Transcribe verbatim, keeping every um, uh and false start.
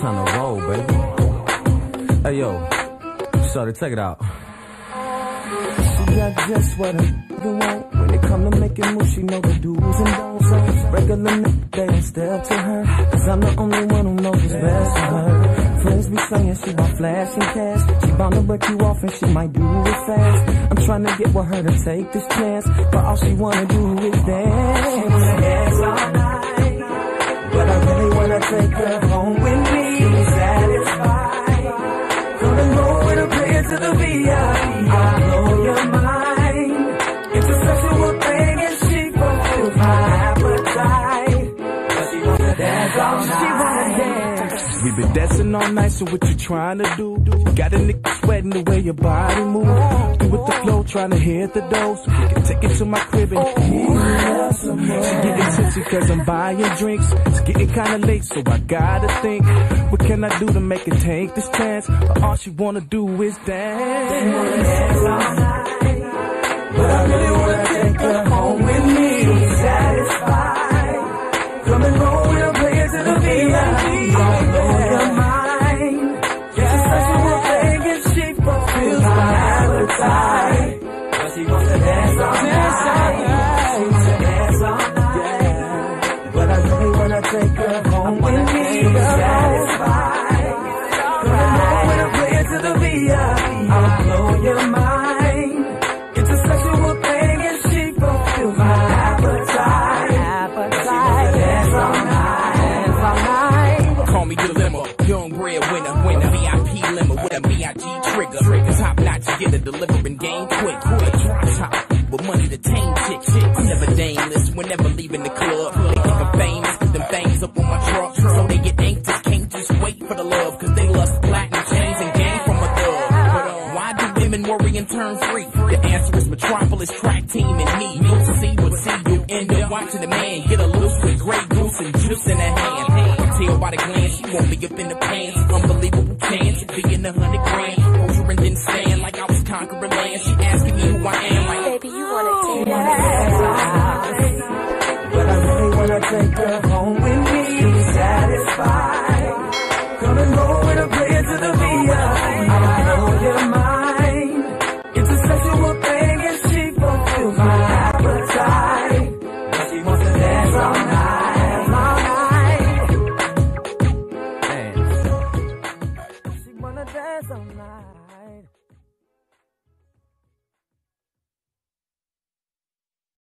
trying to roll, baby. Hey, yo, shorty, take it out. She got just what a nigga want. When it come to making moves, she know the do's and don'ts. Regular nigga, they don't step to her, cause I'm the only one who knows what's best for her. Friends be saying she want flashing cash. She bound to break you off and she might do it fast. I'm trying to get with her to take this chance, but all she wanna do is dance. She wanna dance all night, but I really wanna take her home with me. Be satisfied, come and roll with a player to the V I P. I'll blow your mind. It's a special thing and she fulfills my appetite. But she wants to dance all night. She wanna dance. We been dancing all night, so what you trying to do? Got a nigga sweating the way your body move. Do with the flow, trying to hit the dough, so we can take it to my crib and oh, she getting tipsy cause I'm buying drinks. It's getting kinda late, so I gotta think, what can I do to make her take this chance? But all she wanna do is dance. She wanna dance all night, but I really wanna take her home with me. Satisfied, come and roll with a player to the V I P. I'll blow your mind. It's a special thing and she fulfills my appetite. But she wants to dance all night. She wants to dance all night, but I really wanna take her home with me. Satisfied, come and roll with a player to the V I P. I'll blow your mind. It's a special thing and she fulfills my appetite. Appetite. Dance all night, all night. Call me the limo, young breadwinner, winner, V I P limo with a B I G trigger. Trigger, top notch, get it, delivering game quick, quick. Drop top with money to tame chicks. I'm never dameless, whenever leaving the club. They think I'm famous, put them things up on my truck, so they get anxious. Can't just wait for the love, cause they lust platinum chains and game from a thug. Why do women worry and turn free? The answer is Metropolis, crack team, and me. You'll see what see you end up watching the man get a loose with Grey Goose and juice in her hand. Tell by the glance, she won't be up in the pants. Unbelievable chance of being a hundred grand. Over and then stand like I was conquering land. She asking me who I am, like baby, you wanna take that? But I really wanna take her home with me. Be satisfied, come and roll with a player to the V I P. I'll blow your mind. It's a sexual thing and she fulfills my appetite. But she wants to dance all night, all night. Dance. She wanna dance all night.